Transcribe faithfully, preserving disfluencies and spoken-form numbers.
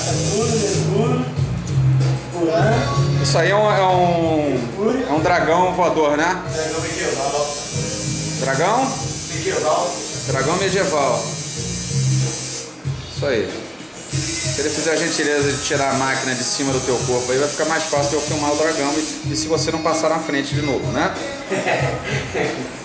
Isso aí é um, é um, é um dragão voador, né? Dragão medieval. Dragão? Medieval. Dragão medieval. Isso aí. Se ele fizer a gentileza de tirar a máquina de cima do teu corpo aí, vai ficar mais fácil eu filmar o dragão e, e se você não passar na frente de novo, né?